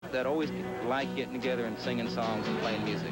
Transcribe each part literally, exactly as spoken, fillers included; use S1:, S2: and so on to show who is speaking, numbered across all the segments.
S1: that always like getting together and singing songs and playing music.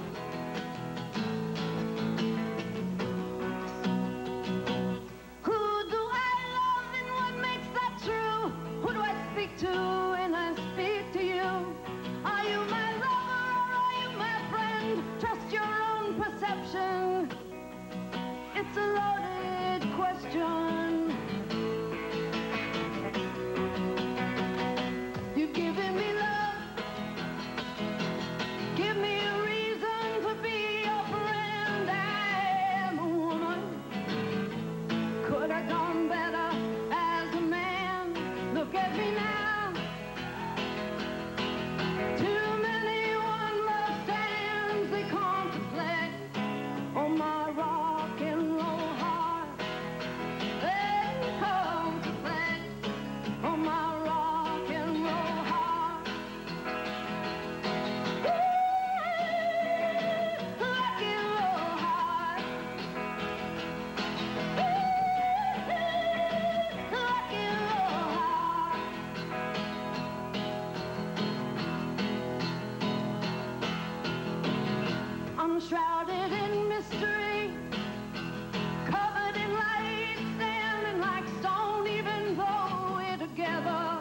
S2: Shrouded in mystery, covered in light, standing like stone, even though we're together.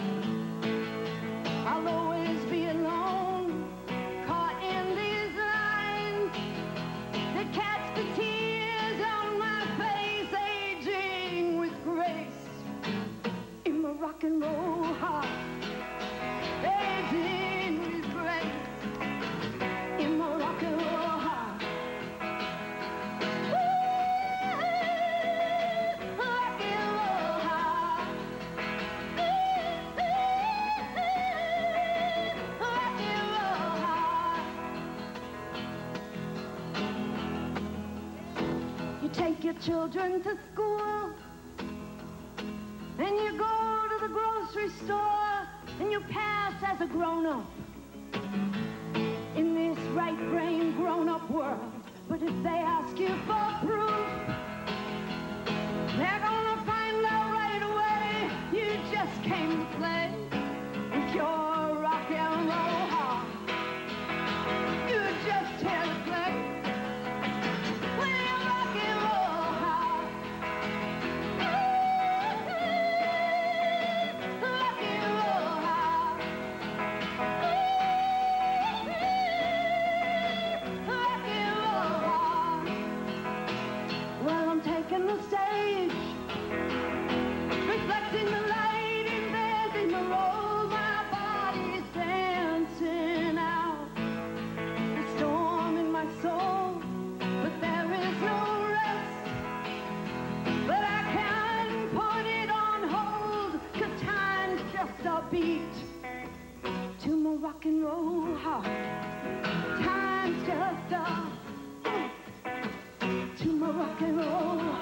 S2: I'll always be alone, caught in these lines that catch the tears on my face, aging with grace in my rock and roll heart, aging with grace in my rock and roll. Take your children to school, and you go to the grocery store, and you pass as a grown-up in this right-brain grown-up world. But if they ask you for proof, they're gonna find out right away you just came to play with your rock and roll heart. You're just here to play. Taking the stage, reflecting the light, inventing the role, my body's dancing out the storm in my soul. But there is no rest, but I can put it on hold, 'cause time's just a beat to my rock and roll heart. Time's just a to my rock and roll.